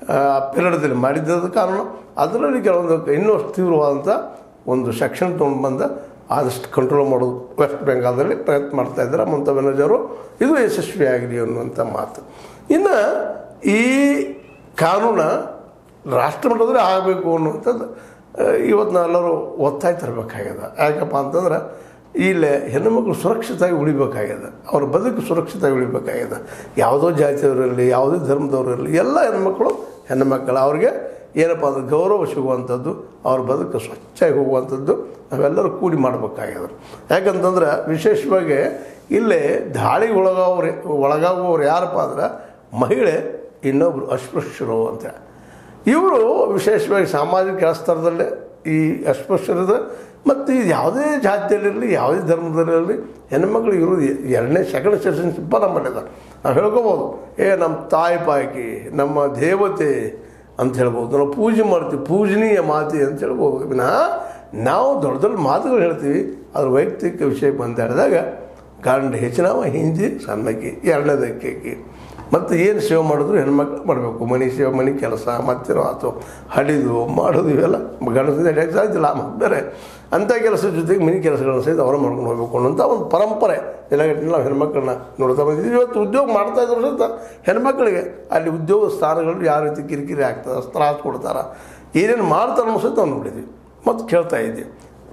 [SPEAKER 1] ಪಿರಿಯಡ್ದಲ್ಲಿ ಮಾಡಿದ್ದದ ಕಾರಣ ಅದರಲ್ಲಿ ಕೆಲವೊಂದು ಇನ್ನೂ ತೀವ್ರವಾದಂಥ ಒಂದು ಸೆಕ್ಷನ್ ತೊಗೊಂಡು ಬಂದ ಆದಷ್ಟು ಕಂಟ್ರೋಲ್ ಮಾಡೋದು ವೆಸ್ಟ್ ಬೆಂಗಾಲ್ದಲ್ಲಿ ಪ್ರಯತ್ನ ಮಾಡ್ತಾಯಿದ್ದಾರೆ ಮಮತಾ ಬ್ಯಾನರ್ಜಿ ಅವರು. ಇದು ಯಶಸ್ವಿಯಾಗಲಿ ಅನ್ನುವಂಥ ಮಾತು. ಇನ್ನು ಈ ಕಾನೂನು ರಾಷ್ಟ್ರ ಮಟ್ಟದಲ್ಲಿ ಆಗಬೇಕು ಅನ್ನುವಂಥದ್ದು ಇವತ್ತು ನಾವೆಲ್ಲರೂ ಒತ್ತಾಯ ತರಬೇಕಾಗ್ಯದ. ಯಾಕಪ್ಪ ಅಂತಂದ್ರೆ ಇಲ್ಲೇ ಹೆಣ್ಣುಮಕ್ಕಳು ಸುರಕ್ಷಿತವಾಗಿ ಉಳಿಬೇಕಾಗ್ಯದ, ಅವ್ರ ಬದುಕು ಸುರಕ್ಷಿತವಾಗಿ ಉಳಿಬೇಕಾಗ್ಯದ. ಯಾವುದೋ ಜಾತಿಯವರಿರಲಿ, ಯಾವುದೇ ಧರ್ಮದವರಿರಲಿ, ಎಲ್ಲ ಹೆಣ್ಮಕ್ಳು ಹೆಣ್ಣು ಮಕ್ಕಳು ಅವ್ರಿಗೆ ಏನಪ್ಪ ಅಂದ್ರೆ ಗೌರವ ಸಿಗುವಂಥದ್ದು, ಅವ್ರ ಬದುಕು ಸ್ವಚ್ಛಾಗಿ ಹೋಗುವಂಥದ್ದು ನಾವೆಲ್ಲರೂ ಕೂಡಿ ಮಾಡಬೇಕಾಗ್ಯದ. ಯಾಕಂತಂದ್ರೆ ವಿಶೇಷವಾಗಿ ಇಲ್ಲೇ ದಾಳಿಗೆ ಒಳಗಾವ್ರಿ ಒಳಗಾಗುವವ್ರು ಯಾರಪ್ಪ ಅಂದ್ರೆ ಮಹಿಳೆ, ಇನ್ನೊಬ್ಬರು ಅಸ್ಪೃಶ್ಯರು ಅಂತ. ಇವರು ವಿಶೇಷವಾಗಿ ಸಾಮಾಜಿಕ ಸ್ತರದಲ್ಲೇ ಈ ಅಸ್ಪೃಶ್ಯರದ ಮತ್ತು ಇದು ಯಾವುದೇ ಜಾತಿಯಲ್ಲಿರಲಿ, ಯಾವುದೇ ಧರ್ಮದಲ್ಲಿರಲಿ ಹೆಣ್ಮಕ್ಳು ಇರೋದು ಎರಡನೇ ಸೆಕೆಂಡ್ ಸಿಟಿಸನ್ಶಿಪ್ ನಮ್ಮಲ್ಲಿದೆ. ನಾವು ಹೇಳ್ಕೊಬೋದು, ಏ ನಮ್ಮ ತಾಯಿ ಪಾಕಿ, ನಮ್ಮ ದೇವತೆ ಅಂತ ಹೇಳ್ಬೋದು, ನಾವು ಪೂಜೆ ಮಾಡ್ತೀವಿ, ಪೂಜನೀಯ ಮಾತಿ ಅಂತ ಹೇಳ್ಬೋದು. ವಿನಃ ನಾವು ದೊಡ್ಡ ದೊಡ್ಡ ಮಾತುಗಳು ಹೇಳ್ತೀವಿ, ಅದ್ರ ವೈಯಕ್ತಿಕ ವಿಷಯಕ್ಕೆ ಬಂದು ಹೇಳಿದಾಗ ಗಂಡ ಹೆಚ್ಚಿನವ, ಹಿಂದಿ ಸಣ್ಣಕ್ಕಿ, ಎರಡನೇದಕ್ಕಿ. ಮತ್ತು ಏನು ಸೇವೆ ಮಾಡಿದ್ರು ಹೆಣ್ಮಕ್ಳು ಮಾಡಬೇಕು. ಮನೆ ಸೇವೆ, ಮನೆ ಕೆಲಸ, ಮತ್ತೇನೋ ಆಯ್ತು ಹಡಿದು ಮಾಡೋದು ಇವೆಲ್ಲ ಗಂಡಸಿಂದ ಹಿಡಿಯೋಕ್ಕೆ ಸಾಧ್ಯಲ್ಲ. ಮತ್ತು ಬೇರೆ ಅಂಥ ಕೆಲಸದ ಜೊತೆಗೆ ಮನೆ ಕೆಲಸಗಳನ್ನ ಸಹಿತ ಅವರ ಮಾಡ್ಕೊಂಡು ಹೋಗ್ಬೇಕು ಅನ್ನೋಂಥ ಒಂದು ಪರಂಪರೆ ಎಲ್ಲಗಟ್ಟಿನ ನಾವು ಹೆಣ್ಮಕ್ಳನ್ನ ನೋಡ್ತಾ ಬಂದಿದ್ದೀವಿ. ಇವತ್ತು ಉದ್ಯೋಗ ಮಾಡ್ತಾಯಿದ್ರು ಸಹಿತ ಹೆಣ್ಮಕ್ಳಿಗೆ ಅಲ್ಲಿ ಉದ್ಯೋಗ ಸ್ಥಾನಗಳು ಯಾವ ರೀತಿ ಕಿರಿಕಿರಿ ಆಗ್ತದೆ, ತ್ರಾಸು ಕೊಡ್ತಾರೆ, ಏನೇನು ಮಾಡ್ತಾರೆ ಅನ್ನೋ ಸಹಿತ ನಾವು ನೋಡಿದ್ದೀವಿ ಮತ್ತು ಕೇಳ್ತಾ ಇದ್ದೀವಿ.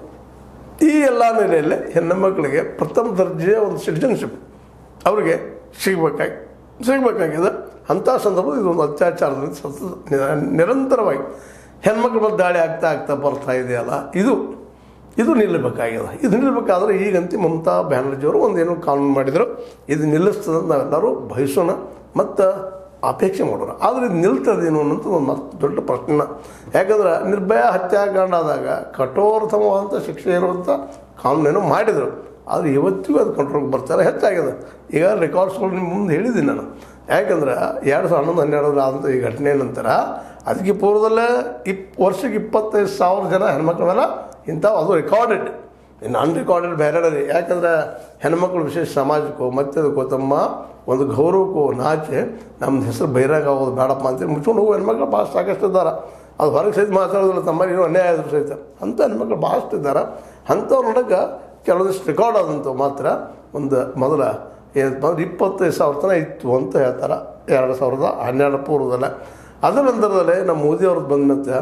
[SPEAKER 1] ಈ ಎಲ್ಲ ನೆಲೆಯಲ್ಲೇ ಹೆಣ್ಣುಮಕ್ಕಳಿಗೆ ಪ್ರಥಮ ದರ್ಜೆಯ ಒಂದು ಸಿಟಿಜನ್ಶಿಪ್ ಅವ್ರಿಗೆ ಸಿಗಬೇಕಾಗಿ ಸಿಗಬೇಕಾಗಿದೆ. ಅಂಥ ಸಂದರ್ಭ ಇದೊಂದು ಅತ್ಯಾಚಾರದಿಂದ ಸತತ ನಿರಂತರವಾಗಿ ಹೆಣ್ಮಕ್ಳ ಮೇಲೆ ದಾಳಿ ಆಗ್ತಾ ಆಗ್ತಾ ಬರ್ತಾ ಇದೆಯಲ್ಲ, ಇದು ಇದು ನಿಲ್ಲಬೇಕಾಗಿದೆ. ಇದು ನಿಲ್ಲಬೇಕಾದ್ರೆ ಈಗಂತೂ ಮಮತಾ ಬ್ಯಾನರ್ಜಿಯವರು ಒಂದೇನೋ ಕಾನೂನು ಮಾಡಿದರು, ಇದು ನಿಲ್ಲಿಸ್ತದೆ ನಾವೆಲ್ಲರೂ ಬಯಸೋಣ ಮತ್ತು ಅಪೇಕ್ಷೆ ಮಾಡೋಣ. ಆದರೆ ಇದು ನಿಲ್ತದೇನು ಅನ್ನೋಂಥ ಒಂದು ಮತ್ತೆ ದೊಡ್ಡ ಪ್ರಶ್ನೆ. ಯಾಕಂದ್ರೆ ನಿರ್ಭಯ ಹತ್ಯಾಕಾಂಡ ಆದಾಗ ಕಠೋರತಮವಾದಂಥ ಶಿಕ್ಷೆ ಇರುವಂಥ ಕಾನೂನೇನೋ ಮಾಡಿದರು, ಆದರೆ ಇವತ್ತಿಗೂ ಅದು ಕಂಟ್ರೋಲ್ಗೆ ಬರ್ತಾರೆ ಹೆಚ್ಚಾಗಿದೆ. ಈಗ ರೆಕಾರ್ಡ್ಸ್ಗಳು ನಿಮ್ಮ ಮುಂದೆ ಹೇಳಿದ್ದೀನಿ ನಾನು. ಯಾಕಂದ್ರೆ ಎರಡು ಸಾವಿರದ ಹನ್ನೊಂದು ಹನ್ನೆರಡರಲ್ಲಿ ಆದಂಥ ಈ ಘಟನೆ ನಂತರ ಅದಕ್ಕೆ ಪೂರ್ವದಲ್ಲೇ ಇಪ್ ವರ್ಷಕ್ಕೆ ಇಪ್ಪತ್ತೈದು ಸಾವಿರ ಜನ ಹೆಣ್ಮಕ್ಳೆಲ್ಲ ಇಂಥವು, ಅದು ರೆಕಾರ್ಡೆಡ್, ಇನ್ನು ಅನ್ರೆಕಾರ್ಡೆಡ್ ಬೇರೆ. ಯಾಕಂದ್ರೆ ಹೆಣ್ಮಕ್ಳು ವಿಶೇಷ ಸಮಾಜಕ್ಕೂ ಮತ್ತೆ ಅದಕ್ಕೂ ತಮ್ಮ ಒಂದು ಗೌರವಕ್ಕೂ ನಾಚೆ ನಮ್ಮದು ಹೆಸರು ಬಹಿರಂಗ ಆಗೋದು ಬೇಡಪ್ಪ ಅಂತೇಳಿ ಮುಚ್ಕೊಂಡು ಹೋಗೋ ಹೆಣ್ಮಕ್ಳು ಭಾಳ ಸಾಕಷ್ಟು ಇದ್ದಾರೆ. ಅದು ಹೊರಗೆ ಸಹಿತ ಮಾತಾಡೋದಿಲ್ಲ, ತಮ್ಮಲ್ಲಿ ಏನೋ ಅನ್ಯಾಯ ಆದರೂ ಸಹಿತ ಅಂಥ ಹೆಣ್ಮಕ್ಳು ಭಾಳಷ್ಟು ಇದ್ದಾರೆ. ಅಂಥವ್ರು ನೋಡೋಕೆ ಕೆಲವೊಂದಿಷ್ಟು ರೆಕಾರ್ಡ್ ಆದಂಥವು ಮಾತ್ರ ಒಂದು ಮೊದಲ ಏನಪ್ಪ ಅಂದ್ರೆ ಇಪ್ಪತ್ತೈದು ಸಾವಿರ ತನಕ ಇತ್ತು ಅಂತ ಹೇಳ್ತಾರೆ ಎರಡು ಸಾವಿರದ ಹನ್ನೆರಡು ಪೂರ್ವದಲ್ಲೇ. ಅದರ ನಂತರದಲ್ಲೇ ನಮ್ಮ ಮೋದಿಯವ್ರದ್ದು ಬಂದ ಮತ್ತೆ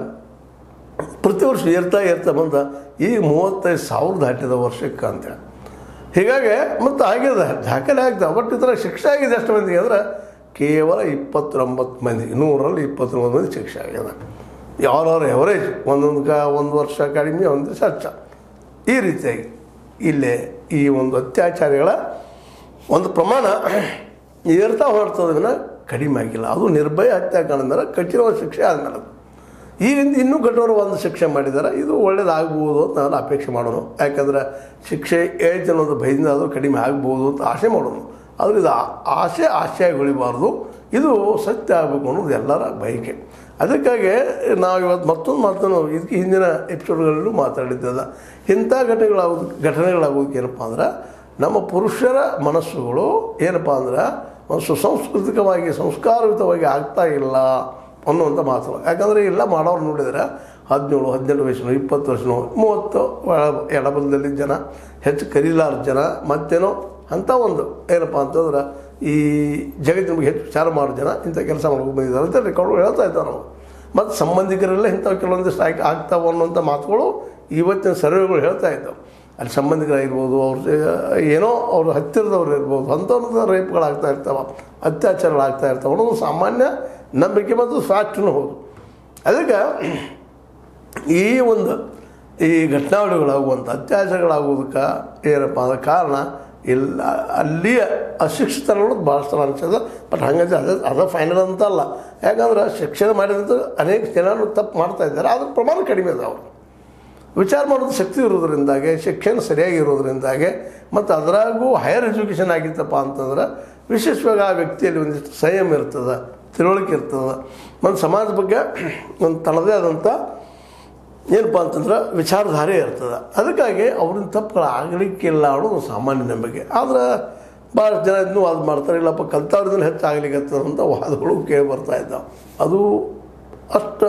[SPEAKER 1] ಪ್ರತಿ ವರ್ಷ ಏರ್ತಾ ಏರ್ತಾ ಬಂದ ಈಗ ಮೂವತ್ತೈದು ಸಾವಿರ ದಾಟಿದ ವರ್ಷಕ್ಕೆ ಅಂತೇಳಿ. ಹೀಗಾಗಿ ಮತ್ತು ಆಗ್ಯದ ದಾಖಲೆ ಆಗ್ತದೆ. ಬಟ್ ಈ ಥರ ಶಿಕ್ಷೆ ಆಗಿದೆ ಎಷ್ಟು ಮಂದಿಗೆ ಅಂದ್ರೆ ಕೇವಲ ಇಪ್ಪತ್ತೊಂಬತ್ತು ಮಂದಿ, ನೂರಲ್ಲಿ ಇಪ್ಪತ್ತೊಂಬತ್ತು ಮಂದಿ ಶಿಕ್ಷೆ ಆಗ್ಯದ. ಯಾವ್ದಾದ್ರು ಎವರೇಜ್ ಒಂದೊಂದು ಕ ಒಂದು ವರ್ಷ ಕಡಿಮೆ, ಒಂದು ದಿವಸ ಹೆಚ್ಚ, ಈ ರೀತಿಯಾಗಿ ಇಲ್ಲೇ ಈ ಒಂದು ಅತ್ಯಾಚಾರಿಗಳ ಒಂದು ಪ್ರಮಾಣ ಏರ್ತಾ ಹೊರಡ್ತದನ್ನ ಕಡಿಮೆ ಆಗಿಲ್ಲ. ಅದು ನಿರ್ಭಯ ಹತ್ಯಾಕಾಂಡ ಮೇಲೆ ಕಠಿಣವಾದ ಶಿಕ್ಷೆ ಆದಮೇಲೆ ಈಗಿಂದ ಇನ್ನೂ ಕಠೋರವಾದ ಶಿಕ್ಷೆ ಮಾಡಿದ್ದಾರೆ. ಇದು ಒಳ್ಳೇದಾಗ್ಬೋದು ಅಂತ ನಾನು ಅಪೇಕ್ಷೆ ಮಾಡೋಣ. ಯಾಕಂದ್ರೆ ಶಿಕ್ಷೆ ಏಜ್ ಅನ್ನೋದು ಭಯದಿಂದ ಅದು ಕಡಿಮೆ ಆಗ್ಬೋದು ಅಂತ ಆಸೆ ಮಾಡೋಣ. ಆದರೆ ಇದು ಆಸೆ ಆಶಯಗಳಿಬಾರ್ದು, ಇದು ಸತ್ಯ ಆಗಬೇಕು ಅನ್ನೋದು ಎಲ್ಲರ ಬಯಕೆ. ಅದಕ್ಕಾಗಿ ನಾವು ಇವತ್ತು ಮತ್ತೊಂದು ಮಾತನ್ನು ಇದಕ್ಕೆ ಹಿಂದಿನ ಎಪಿಸೋಡ್ಗಳಲ್ಲೂ ಮಾತಾಡಿದ್ದಲ್ಲ. ಇಂಥ ಘಟನೆಗಳಾಗೋದು ಘಟನೆಗಳಾಗೋದಕ್ಕೆ ಏನಪ್ಪ ಅಂದ್ರೆ ನಮ್ಮ ಪುರುಷರ ಮನಸ್ಸುಗಳು ಏನಪ್ಪ ಅಂದ್ರೆ ಒಂದು ಸುಸಂಸ್ಕೃತಿಕವಾಗಿ ಸಂಸ್ಕಾರಯುತವಾಗಿ ಆಗ್ತಾ ಇಲ್ಲ ಅನ್ನುವಂಥ ಮಾತು. ಯಾಕಂದರೆ ಎಲ್ಲ ಮಾಡೋರು ನೋಡಿದರೆ ಹದಿನೇಳು ಹದಿನೆಂಟು ವಯಸ್ಸಿನ ಇಪ್ಪತ್ತು ವರ್ಷನೋ ಮೂವತ್ತು ಎಡಬಲದಲ್ಲಿ ಜನ, ಹೆಚ್ಚು ಕರೀಲಾರ ಜನ, ಮತ್ತೇನೋ ಅಂಥ ಒಂದು ಏನಪ್ಪ ಅಂತಂದ್ರೆ ಈ ಜಗತ್ತಿನ ಬಗ್ಗೆ ಹೆಚ್ಚು ವಿಚಾರ ಮಾಡೋ ಜನ ಇಂಥ ಕೆಲಸ ಮಾಡ್ಕೊಂಡು ಬಂದಿದ್ದಾರೆ ಅಂತ ರೆಕಾರ್ಡ್ಗಳು ಹೇಳ್ತಾ ಇದ್ದಾರೆ ನಾವು. ಮತ್ತು ಸಂಬಂಧಿಕರೆಲ್ಲ ಇಂಥವು ಕೆಲವೊಂದಿಷ್ಟು ಆಗಿ ಆಗ್ತಾವೆ ಅನ್ನೋಂಥ ಮಾತುಗಳು ಇವತ್ತಿನ ಸರ್ವೆಗಳು ಹೇಳ್ತಾ ಇದ್ದಾವೆ. ಅಲ್ಲಿ ಸಂಬಂಧಿಕರಾಗಿರ್ಬೋದು, ಅವ್ರ ಏನೋ ಅವ್ರ ಹತ್ತಿರದವ್ರು ಇರ್ಬೋದು, ಅಂಥವ್ರದ್ದು ರೇಪ್ಗಳಾಗ್ತಾ ಇರ್ತಾವೆ, ಅತ್ಯಾಚಾರಗಳಾಗ್ತಾ ಇರ್ತಾವೆ ಅನ್ನೋದು ಸಾಮಾನ್ಯ ನಂಬಿಕೆ ಮತ್ತು ಫ್ಯಾಕ್ಟ್ನೂ ಹೌದು. ಅದಕ್ಕೆ ಈ ಒಂದು ಈ ಘಟನಾವಳಿಗಳಾಗುವಂಥ ಅತ್ಯಾಚಾರಗಳಾಗೋದಕ್ಕೆ ಏನಪ್ಪ ಅಂದ್ರೆ ಕಾರಣ ಇಲ್ಲ, ಅಲ್ಲಿಯ ಅಶಿಕ್ಷಿತ ಅನ್ನೋದು ಭಾಳ ಸಲ ಅನಿಸ್ತದೆ. ಬಟ್ ಹಾಗಾಗಿ ಅದೇ ಅದ ಫೈನಲ್ ಅಂತ ಅಲ್ಲ. ಯಾಕಂದ್ರೆ ಶಿಕ್ಷಣ ಮಾಡಿದಂಥ ಅನೇಕ ಜನರು ತಪ್ಪು ಮಾಡ್ತಾ ಇದ್ದಾರೆ, ಅದ್ರ ಪ್ರಮಾಣ ಕಡಿಮೆ ಇದೆ. ಅವರು ವಿಚಾರ ಮಾಡೋದು ಶಕ್ತಿ ಇರೋದ್ರಿಂದಾಗೆ, ಶಿಕ್ಷಣ ಸರಿಯಾಗಿರೋದ್ರಿಂದಾಗೆ, ಮತ್ತು ಅದರಾಗೂ ಹೈಯರ್ ಎಜುಕೇಷನ್ ಆಗಿತ್ತಪ್ಪ ಅಂತಂದ್ರೆ ವಿಶೇಷವಾಗಿ ಆ ವ್ಯಕ್ತಿಯಲ್ಲಿ ಒಂದಿಷ್ಟು ಸಂಯಮ ಇರ್ತದೆ, ತಿಳುವಳಿಕೆ ಇರ್ತದೆ, ಮತ್ತು ಸಮಾಜದ ಬಗ್ಗೆ ಒಂದು ತನ್ನದೇ ಆದಂಥ ಏನಪ್ಪ ಅಂತಂದ್ರೆ ವಿಚಾರಧಾರೆ ಇರ್ತದೆ. ಅದಕ್ಕಾಗಿ ಅವ್ರನ್ನ ತಪ್ಪುಗಳು ಆಗಲಿಕ್ಕಿಲ್ಲ ಅನ್ನೋದು ಸಾಮಾನ್ಯ ನಂಬಿಕೆ. ಆದ್ರೆ ಭಾಳಷ್ಟು ಜನ ಇದನ್ನು ವಾದ ಮಾಡ್ತಾರೆ, ಇಲ್ಲಪ್ಪ ಕಲ್ತವ್ರದನ್ನು ಹೆಚ್ಚಾಗಲಿಕ್ಕೆ ಅಂತ ವಾದಗಳು ಕೇಳಿ ಬರ್ತಾ ಇದ್ದಾವೆ. ಅದು ಅಷ್ಟು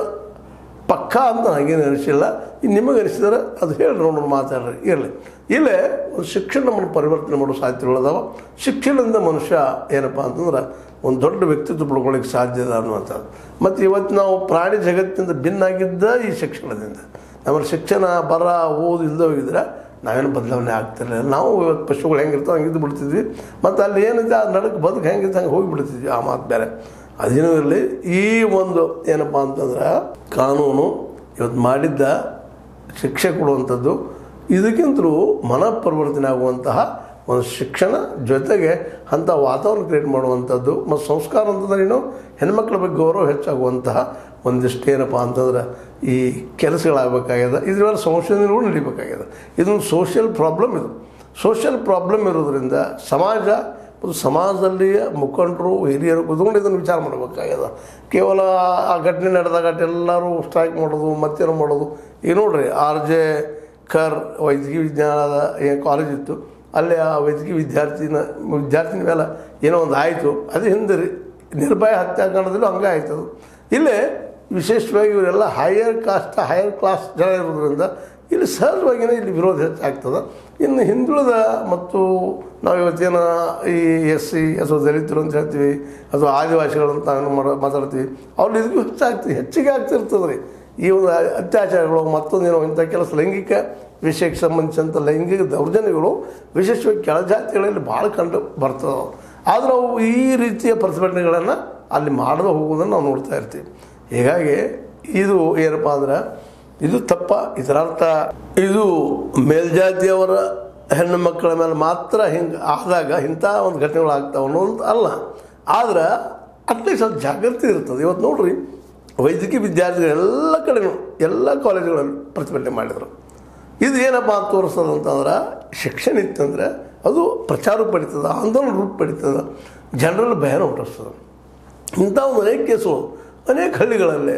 [SPEAKER 1] ಪಕ್ಕ ಅಂತ ನನಗೇನು ಅನಿಸಿಲ್ಲ. ಇನ್ನು ನಿಮಗೆ ಅನಿಸಿದ್ರೆ ಅದು ಹೇಳಿ ನೋಡೋಣ, ಮಾತಾಡ್ರಿ. ಇರಲಿ, ಇಲ್ಲೇ ಒಂದು ಶಿಕ್ಷಣ ನಮ್ಮನ್ನು ಪರಿವರ್ತನೆ ಮಾಡೋ ಸಾಧ್ಯತೆಗಳದಾವ. ಶಿಕ್ಷಣದಿಂದ ಮನುಷ್ಯ ಏನಪ್ಪ ಅಂತಂದ್ರೆ ಒಂದು ದೊಡ್ಡ ವ್ಯಕ್ತಿತ್ವ ಪಡ್ಕೊಳ್ಳಿಕ್ಕೆ ಸಾಧ್ಯ ಇದೆ ಅನ್ನುವಂಥದ್ದು. ಮತ್ತು ಇವತ್ತು ನಾವು ಪ್ರಾಣಿ ಜಗತ್ತಿನಿಂದ ಭಿನ್ನಾಗಿದ್ದ ಈ ಶಿಕ್ಷಣದಿಂದ. ನಮ್ಮಲ್ಲಿ ಶಿಕ್ಷಣ ಬರ ಓದು ಇಲ್ಲದೆ ಹೋಗಿದ್ರೆ ನಾವೇನು ಬದಲಾವಣೆ ಆಗ್ತಿರಲಿಲ್ಲ. ನಾವು ಇವತ್ತು ಪಶುಗಳು ಹೆಂಗಿರ್ತಾವೆ ಹಂಗಿದ್ದು ಬಿಡ್ತಿದ್ವಿ, ಮತ್ತು ಅಲ್ಲಿ ಏನಿದೆ ಆ ನಡಕ್ಕೆ ಬದುಕು ಹೆಂಗಿತ್ತು ಹಂಗೆ ಹೋಗಿಬಿಡ್ತಿದ್ವಿ. ಆ ಮಾತು ಬೇರೆ, ಅದೇನೂ ಇರಲಿ. ಈ ಒಂದು ಏನಪ್ಪ ಅಂತಂದ್ರೆ ಕಾನೂನು ಇವತ್ತು ಮಾಡಿದ್ದ ಶಿಕ್ಷೆ ಕೊಡುವಂಥದ್ದು, ಇದಕ್ಕಿಂತಲೂ ಮನಃಪರಿವರ್ತನೆ ಆಗುವಂತಹ ಒಂದು ಶಿಕ್ಷಣ ಜೊತೆಗೆ ಅಂಥ ವಾತಾವರಣ ಕ್ರಿಯೇಟ್ ಮಾಡುವಂಥದ್ದು. ಮತ್ತು ಸಂಸ್ಕಾರ ಅಂತಂದ್ರೆ ಏನು, ಹೆಣ್ಮಕ್ಳ ಬಗ್ಗೆ ಗೌರವ ಹೆಚ್ಚಾಗುವಂತಹ ಒಂದಿಷ್ಟು ಏನಪ್ಪ ಅಂತಂದ್ರೆ ಈ ಕೆಲಸಗಳಾಗಬೇಕಾಗ್ಯದ. ಇದರ ಸಂಶೋಧನೆಗಳು ನಡಿಬೇಕಾಗ್ಯದ. ಇದೊಂದು ಸೋಷಿಯಲ್ ಪ್ರಾಬ್ಲಮ್. ಇದು ಸೋಷಿಯಲ್ ಪ್ರಾಬ್ಲಮ್ ಇರೋದರಿಂದ ಸಮಾಜ ಮತ್ತು ಸಮಾಜದಲ್ಲಿಯ ಮುಖಂಡರು ಹಿರಿಯರು ಕುತ್ಕೊಂಡು ಇದನ್ನು ವಿಚಾರ ಮಾಡಬೇಕಾಗ್ಯದ. ಕೇವಲ ಆ ಘಟನೆ ನಡೆದಾಗ ಎಲ್ಲರೂ ಸ್ಟ್ರೈಕ್ ಮಾಡೋದು ಮತ್ತೇನು ಮಾಡೋದು. ಈಗ ನೋಡ್ರಿ, ಆರ್ ಜೆ ಕರ್ ವೈದ್ಯಕೀಯ ವಿಜ್ಞಾನದ ಏನು ಕಾಲೇಜ್ ಇತ್ತು, ಅಲ್ಲಿ ಆ ವೈದ್ಯಕೀಯ ವಿದ್ಯಾರ್ಥಿನ ವಿದ್ಯಾರ್ಥಿನ ಮೇಲೆ ಏನೋ ಒಂದು ಆಯಿತು. ಅದು ಹಿಂದೆ ನಿರ್ಭಯ ಹತ್ಯಾಕಾಂಡದಲ್ಲೂ ಹಂಗೆ ಆಯ್ತದು. ಇಲ್ಲೇ ವಿಶೇಷವಾಗಿ ಇವರೆಲ್ಲ ಹೈಯರ್ ಕಾಸ್ಟ್ ಹೈಯರ್ ಕ್ಲಾಸ್ ಜನ ಇರೋದ್ರಿಂದ ಇಲ್ಲಿ ಸಹಜವಾಗಿಯೇ ಇಲ್ಲಿ ವಿರೋಧ ಹೆಚ್ಚಾಗ್ತದೆ. ಇನ್ನು ಹಿಂದುಳಿದ ಮತ್ತು ನಾವು ಇವತ್ತೇನು ಈ ಎಸ್ ಸಿ ಅಥವಾ ದಲಿತರು ಅಂತ ಹೇಳ್ತೀವಿ ಅಥವಾ ಆದಿವಾಸಿಗಳಂತ ಮಾಡೋ ಮಾತಾಡ್ತೀವಿ, ಅವ್ರು ಇದಕ್ಕೂ ಹೆಚ್ಚಾಗ್ತೀವಿ ಹೆಚ್ಚಿಗೆ ಆಗ್ತಿರ್ತದೆ ರೀ ಈ ಒಂದು ಅತ್ಯಾಚಾರಗಳು. ಮತ್ತೊಂದೇನೋ ಇಂಥ ಕೆಲಸ ಲೈಂಗಿಕ ವಿಷಯಕ್ಕೆ ಸಂಬಂಧಿಸಿದಂಥ ಲೈಂಗಿಕ ದೌರ್ಜನ್ಯಗಳು ವಿಶೇಷವಾಗಿ ಕೆಳಜಾತಿಗಳಲ್ಲಿ ಭಾಳ ಕಂಡು ಬರ್ತವೆ. ಆದರೆ ಅವು ಈ ರೀತಿಯ ಪ್ರತಿಭಟನೆಗಳನ್ನು ಅಲ್ಲಿ ಮಾಡದೆ ಹೋಗೋದನ್ನು ನಾವು ನೋಡ್ತಾ ಇರ್ತೀವಿ. ಹೀಗಾಗಿ ಇದು ಏನಪ್ಪ ಅಂದ್ರೆ ಇದು ತಪ್ಪ. ಇದರರ್ಥ ಇದು ಮೇಲ್ಜಾತಿಯವರ ಹೆಣ್ಣು ಮಕ್ಕಳ ಮೇಲೆ ಮಾತ್ರ ಹಿಂಗೆ ಆದಾಗ ಇಂಥ ಒಂದು ಘಟನೆಗಳು ಆಗ್ತಾವೆ ಅನ್ನೋದು ಅಲ್ಲ. ಆದ್ರೆ ಅಟ್ಲೀಸ್ಟ್ ಅದು ಜಾಗೃತಿ ಇರ್ತದೆ. ಇವತ್ತು ನೋಡ್ರಿ, ವೈದ್ಯಕೀಯ ವಿದ್ಯಾರ್ಥಿಗಳು ಎಲ್ಲ ಕಡೆಯೂ ಎಲ್ಲ ಕಾಲೇಜುಗಳಲ್ಲಿ ಪ್ರತಿಭಟನೆ ಮಾಡಿದರು. ಇದು ಏನಪ್ಪ ಅಂತ ತೋರಿಸ್ತದೆ ಅಂತಂದ್ರೆ, ಶಿಕ್ಷಣ ಇತ್ತಂದರೆ ಅದು ಪ್ರಚಾರ ಪಡಿತದೆ, ಆಂದೋಲನ ರೂಪ ಪಡಿತದೆ, ಜನರಲ್ಲಿ ಭಯನ ಹುಟ್ಟಿಸ್ತದೆ. ಇಂಥ ಒಂದು ಅನೇಕ ಕೇಸುಗಳು ಅನೇಕ ಹಳ್ಳಿಗಳಲ್ಲೇ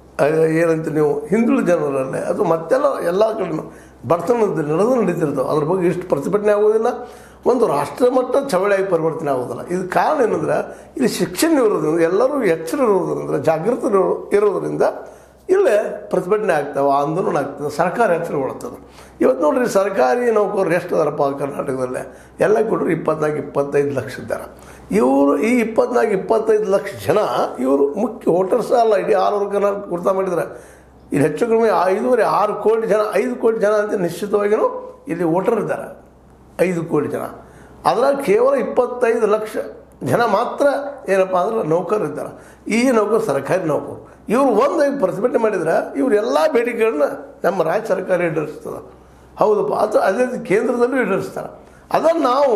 [SPEAKER 1] ಏನಂತ ನೀವು ಹಿಂದುಳಿದ ಜನರಲ್ಲೇ ಅದು ಮತ್ತೆಲ್ಲ ಎಲ್ಲ ಕಡೆಯೂ ಬಡತನದ ನಡೆದು ನಡೀತಿರ್ತಾವೆ. ಅದ್ರ ಬಗ್ಗೆ ಇಷ್ಟು ಪ್ರತಿಭಟನೆ ಆಗೋದಿಲ್ಲ, ಒಂದು ರಾಷ್ಟ್ರ ಮಟ್ಟ ಚಳವಳಿಯಾಗಿ ಪರಿವರ್ತನೆ ಆಗೋದಿಲ್ಲ. ಇದು ಕಾರಣ ಏನಂದ್ರೆ ಇಲ್ಲಿ ಶಿಕ್ಷಣ ಇರೋದ್ರಿಂದ, ಎಲ್ಲರೂ ಎಚ್ಚರ ಇರೋದ್ರಿಂದ, ಜಾಗೃತಿ ಇರೋದ್ರಿಂದ ಇಲ್ಲೇ ಪ್ರತಿಭಟನೆ ಆಗ್ತಾವೆ, ಆಂದೋಲನ ಆಗ್ತದೆ, ಸರ್ಕಾರ ಎಚ್ಚರಗೊಳ್ತದೆ. ಇವತ್ತು ನೋಡ್ರಿ, ಸರ್ಕಾರಿ ನೌಕರರು ಎಷ್ಟು ಅದಾರಪ್ಪ ಕರ್ನಾಟಕದಲ್ಲೇ? ಎಲ್ಲ ಕೊಟ್ಟರು ಇಪ್ಪತ್ನಾಲ್ಕು ಇಪ್ಪತ್ತೈದು ಲಕ್ಷ ಇದ್ದಾರೆ. ಇವರು ಈ ಇಪ್ಪತ್ನಾಲ್ಕು ಇಪ್ಪತ್ತೈದು ಲಕ್ಷ ಜನ ಇವರು ಮುಖ್ಯ ವೋಟರ್ಸ್ ಅಲ್ಲ. ಇಡೀ ಆರು ಕರ್ನಾಟಕ ಗುರ್ತಾ ಮಾಡಿದರೆ ಇಲ್ಲಿ ಹೆಚ್ಚು ಕಡಿಮೆ ಐದೂವರೆ ಆರು ಕೋಟಿ ಜನ, ಐದು ಕೋಟಿ ಜನ ಅಂತ ನಿಶ್ಚಿತವಾಗಿಯೂ ಇಲ್ಲಿ ವೋಟರ್ ಇದ್ದಾರೆ. ಐದು ಕೋಟಿ ಜನ, ಅದರಾಗ ಕೇವಲ ಇಪ್ಪತ್ತೈದು ಲಕ್ಷ ಜನ ಮಾತ್ರ ಏನಪ್ಪ ಅಂದ್ರೆ ನೌಕರರಿದ್ದಾರೆ. ಈ ನೌಕರು ಸರ್ಕಾರಿ ನೌಕರು. ಇವರು ಒಂದಾಗಿ ಪ್ರತಿಭಟನೆ ಮಾಡಿದ್ರೆ ಇವರು ಎಲ್ಲ ಬೇಡಿಕೆಗಳನ್ನ ನಮ್ಮ ರಾಜ್ಯ ಸರ್ಕಾರ ಈಡೇರಿಸ್ತದೆ. ಹೌದಪ್ಪ, ಅದು ಅದೇ ಕೇಂದ್ರದಲ್ಲೂ ಈಡೇರಿಸ್ತಾರೆ. ಅದನ್ನು ನಾವು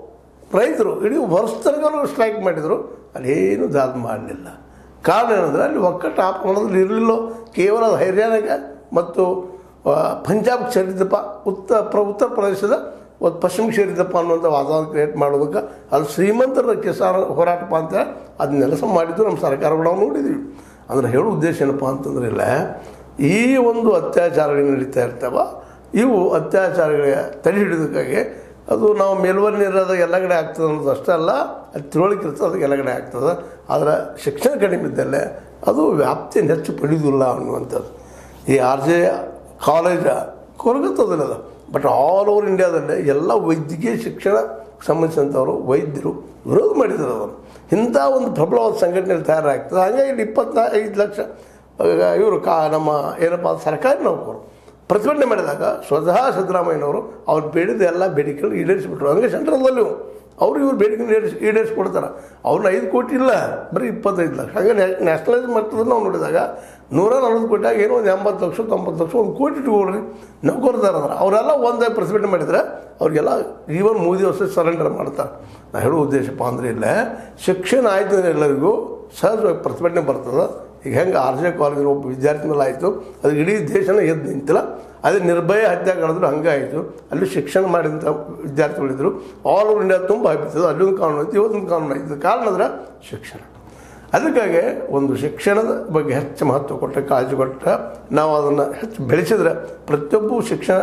[SPEAKER 1] ರೈತರು ಇಡೀ ವರ್ಷ ತನಕ ಸ್ಟ್ರೈಕ್ ಮಾಡಿದರು, ಅಲ್ಲೇನು ದಾದ ಮಾಡಲಿಲ್ಲ. ಕಾರಣ ಏನಂದರೆ ಅಲ್ಲಿ ಒಕ್ಕಟ್ಟು ಹಾಕೊಳ್ಳೋದ್ರಲ್ಲಿ ಇರಲಿಲ್ಲ. ಕೇವಲ ಹರಿಯಾಣಕ್ಕೆ ಮತ್ತು ಪಂಜಾಬ್ಗೆ ಸೇರಿದ್ದಪ್ಪ, ಉತ್ತರ ಪ್ರ ಉತ್ತರ ಪ್ರದೇಶದ ಒಂದು ಪಶ್ಚಿಮಕ್ಕೆ ಸೇರಿದ್ದಪ್ಪ ಅನ್ನುವಂಥ ವಾತಾವರಣ ಕ್ರಿಯೇಟ್ ಮಾಡೋದಕ್ಕೆ ಅಲ್ಲಿ ಶ್ರೀಮಂತರ ಕಿಸಾನ ಹೋರಾಟಪ್ಪ ಅಂತ ಅದನ್ನ ಕೆಲಸ ಮಾಡಿದ್ದು ನಮ್ಮ ಸರ್ಕಾರಗಳು ನಾವು ನೋಡಿದ್ದೀವಿ. ಅಂದರೆ ಹೇಳೋ ಉದ್ದೇಶ ಏನಪ್ಪ ಅಂತಂದ್ರೆ ಇಲ್ಲ, ಈ ಒಂದು ಅತ್ಯಾಚಾರಗಳು ನಡೀತಾ ಇರ್ತಾವ, ಇವು ಅತ್ಯಾಚಾರಗಳಿಗೆ ತಡೆ ಹಿಡಿಯೋದಕ್ಕಾಗಿ ಅದು ನಾವು ಮೇಲ್ವರ್ಣೆ ಇರೋದು ಎಲ್ಲ ಕಡೆ ಆಗ್ತದೆ ಅನ್ನೋದು ಅಷ್ಟೇ ಅಲ್ಲ, ಅದು ತಿಳುವಳಿಕೆ ಇರ್ತದೆ, ಅದಕ್ಕೆ ಎಲ್ಲ ಕಡೆ ಆಗ್ತದೆ. ಆದರೆ ಶಿಕ್ಷಣ ಕಡಿಮೆ ಇದ್ದಲ್ಲೇ ಅದು ವ್ಯಾಪ್ತಿಯನ್ನು ಹೆಚ್ಚು ಪಡೆಯುವುದಿಲ್ಲ ಅನ್ನುವಂಥದ್ದು. ಈ ಆರ್ ಜೆ ಕಾಲೇಜ ಕೊರಗುತ್ತದಿಲ್ಲ ಅದು, ಬಟ್ ಆಲ್ ಓವರ್ ಇಂಡಿಯಾದಲ್ಲೇ ಎಲ್ಲ ವೈದ್ಯಕೀಯ ಶಿಕ್ಷಣ ಸಂಬಂಧಿಸಿದಂಥವರು ವೈದ್ಯರು ವಿರೋಧ ಮಾಡಿದ್ದಾರೆ. ಅವರು ಇಂಥ ಒಂದು ಪ್ರಬಲವಾದ ಸಂಘಟನೆಯಲ್ಲಿ ತಯಾರಾಗ್ತದೆ. ಹಾಗಾಗಿ ಇಲ್ಲಿ ಇಪ್ಪತ್ತ ಐದು ಲಕ್ಷ ಇವರು ಕಾ ನಮ್ಮ ಏನಪ್ಪ ಸರ್ಕಾರಿ ನೌಕರು ಪ್ರತಿಭಟನೆ ಮಾಡಿದಾಗ ಸ್ವತಃ ಸಿದ್ದರಾಮಯ್ಯನವರು ಅವ್ರು ಬೇಡಿದ ಎಲ್ಲ ಬೇಡಿಕೆಗಳು ಈಡೇರಿಸಿಬಿಟ್ರು. ಹಂಗೆ ಸೆಂಟ್ರಲ್ದಲ್ಲೂ ಅವರು ಇವ್ರು ಬೇಡಿಕೆ ಈಡೇರಿಸಿ ಈಡೇರಿಸ್ಕೊಡ್ತಾರೆ. ಅವ್ರನ್ನ ಐದು ಕೋಟಿ ಇಲ್ಲ, ಬರೀ ಇಪ್ಪತ್ತೈದು ಲಕ್ಷ. ಹಾಗೆ ನ್ಯಾಷನಲೈಸ್ ಮಟ್ಟದಲ್ಲಿ ನಾವು ನೋಡಿದಾಗ ನೂರ ನಲ್ವತ್ತು ಕೋಟಿಯಾಗ ಏನೋ ಒಂದು ಎಂಬತ್ತು ಲಕ್ಷ ತೊಂಬತ್ತು ಲಕ್ಷ ಒಂದು ಕೋಟಿ ಇಟ್ಕೊಳ್ರಿ ನೌಕರದಾರ ಅದಾರ. ಅವರೆಲ್ಲ ಒಂದೇ ಪ್ರತಿಭಟನೆ ಮಾಡಿದರೆ ಅವ್ರಿಗೆಲ್ಲ ಈವನ್ ಮೂರು ದಿವಸ ಸರೆಂಡರ್ ಮಾಡ್ತಾರೆ. ನಾ ಹೇಳೋ ಉದ್ದೇಶಪ್ಪ ಅಂದರೆ ಇಲ್ಲ, ಶಿಕ್ಷಣ ಆಯಿತು ಅಂದರೆ ಎಲ್ಲರಿಗೂ ಸಹಜವಾಗಿ ಪ್ರತಿಭಟನೆ ಬರ್ತದೆ. ಈಗ ಹೆಂಗೆ ಆರ್ ಜೆ ಕಾಲೇಜಿನ ಒಬ್ಬ ವಿದ್ಯಾರ್ಥಿ ಮೇಲೆ ಆಯಿತು, ಅದು ಇಡೀ ದೇಶನ ಎದ್ದು ನಿಂತಿಲ್ಲ. ಅದೇ ನಿರ್ಭಯ ಹತ್ಯಾಕಾಂಡದ್ರು ಹಂಗೆ ಆಯಿತು. ಅಲ್ಲಿ ಶಿಕ್ಷಣ ಮಾಡಿದಂಥ ವಿದ್ಯಾರ್ಥಿಗಳಿದ್ದರು. ಆಲ್ ಓವರ್ ಇಂಡಿಯಾ ತುಂಬ ಹಬ್ಬಿತ್ತು. ಅಲ್ಲೊಂದು ಕಾನೂನು ಐತಿ, ಇವತ್ತೊಂದು ಕಾನೂನು ಐತಿ. ಕಾರಣ ಅಂದ್ರೆ ಶಿಕ್ಷಣ. ಅದಕ್ಕಾಗಿ ಒಂದು ಶಿಕ್ಷಣದ ಬಗ್ಗೆ ಹೆಚ್ಚು ಮಹತ್ವ ಕೊಟ್ಟರೆ, ಕಾಳಜಿ ಕೊಟ್ಟರೆ, ನಾವು ಅದನ್ನು ಹೆಚ್ಚು ಬೆಳೆಸಿದ್ರೆ ಪ್ರತಿಯೊಬ್ಬ ಶಿಕ್ಷಣ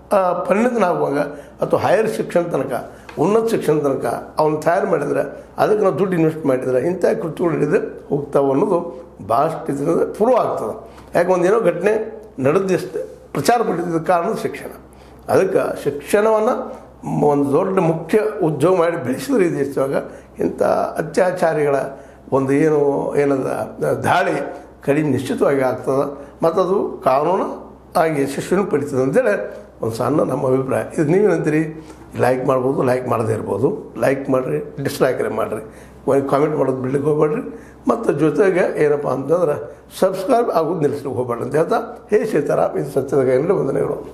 [SPEAKER 1] ಪರಿಣಿತನಾಗುವಾಗ ಅಥವಾ ಹೈಯರ್ ಶಿಕ್ಷಣ ತನಕ ಉನ್ನತ ಶಿಕ್ಷಣ ತನಕ ಅವನು ತಯಾರು ಮಾಡಿದ್ರೆ ಅದಕ್ಕೆ ನಾವು ದುಡ್ಡು ಇನ್ವೆಸ್ಟ್ ಮಾಡಿದ್ರೆ ಇಂಥ ಕೃತಿಗಳು ಹಿಡಿದು ಹೋಗ್ತಾವೆ ಅನ್ನೋದು ಭಾಳಷ್ಟು ಇದರಿಂದ ಪ್ರೂವ್ ಆಗ್ತದೆ. ಯಾಕೆ ಒಂದೇನೋ ಘಟನೆ ನಡೆದಿಷ್ಟು ಪ್ರಚಾರ ಪಡಿದ ಕಾರಣ ಶಿಕ್ಷಣ. ಅದಕ್ಕೆ ಶಿಕ್ಷಣವನ್ನು ಒಂದು ದೊಡ್ಡ ಮುಖ್ಯ ಉದ್ಯೋಗ ಮಾಡಿ ಬೆಳೆಸಿದ್ರೆ ಈ ದೇಶದಾಗ ಇಂಥ ಅತ್ಯಾಚಾರಿಗಳ ಒಂದು ಏನು ಏನದ ದಾಳಿ ಕಡಿಮೆ ನಿಶ್ಚಿತವಾಗಿ ಆಗ್ತದೆ ಮತ್ತು ಅದು ಕಾನೂನು ಆಗಿ ಯಶಸ್ವಿನೂ ಪಡಿತದೆ ಅಂತೇಳಿ ಒಂದು ಸಣ್ಣ ನಮ್ಮ ಅಭಿಪ್ರಾಯ. ಇದು ನೀವೇನಂತೀರಿ? ಲೈಕ್ ಮಾಡ್ಬೋದು, ಲೈಕ್ ಮಾಡದೇ ಇರ್ಬೋದು. ಲೈಕ್ ಮಾಡಿರಿ, ಡಿಸ್ಲೈಕ್ರೆ ಮಾಡಿರಿ, ಒಂದು ಕಾಮೆಂಟ್ ಮಾಡೋದು ಬಿಡ್ಲಿಕ್ಕೆ ಹೋಗ್ಬೇಡ್ರಿ. ಮತ್ತು ಜೊತೆಗೆ ಏನಪ್ಪ ಅಂತಂದ್ರೆ ಸಬ್ಸ್ಕ್ರೈಬ್ ಆಗೋದು ನಿಲ್ಲಿಸ್ಲಿಕ್ಕೆ ಹೋಗ್ಬೇಡ್ರಿ ಅಂತ ಹೇಳ್ತಾ, ಹೇ ಸೀತಾರಾಮ್, ಇದು ಸತ್ಯದ ಕೈಯಲ್ಲಿ ವಂದನೆಗಳು.